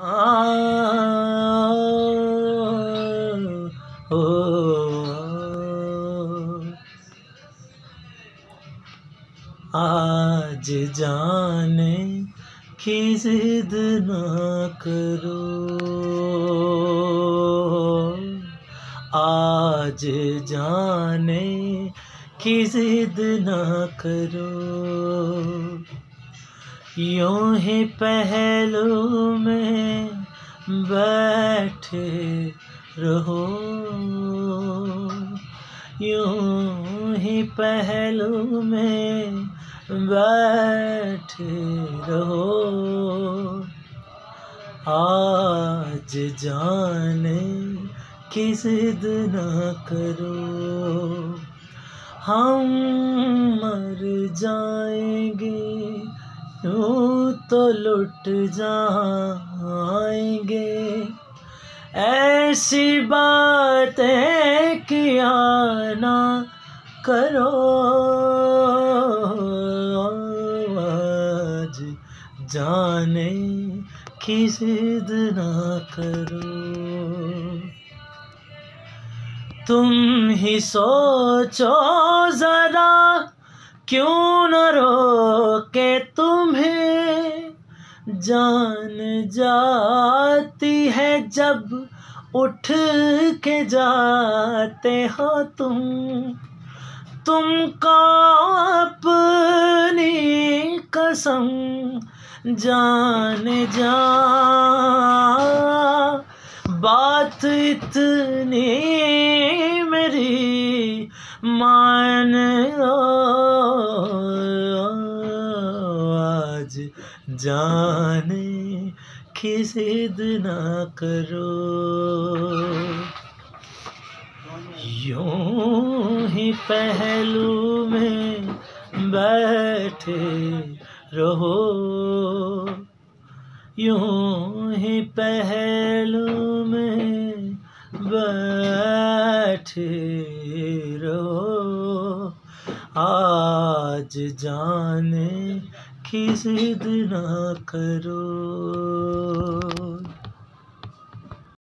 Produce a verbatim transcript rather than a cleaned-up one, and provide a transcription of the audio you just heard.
ओ आज जाने की जिद ना करो, आज जाने की जिद ना करो, यूं ही पहलू में बैठे रहो, यूं ही पहलू में बैठे रहो, आज जाने की जिद ना करो, हम मर जाएंगे यूं तो लुट जाएंगे, ऐसी बातें किया ना करो, आज जाने की जिद ना करो, तुम ही सोचो जरा क्यों न रोके तुम्हें, जान जाती है जब उठ के जाते हो तुम, तुमको अपनी कसम जान जा, बात इतनी मेरी मान लो, आज जाने की जिद ना करो, यूं ही पहलू में बैठे रहो, यूं ही पहलू में बैठे रहो, आज जाने की जिद ना करो।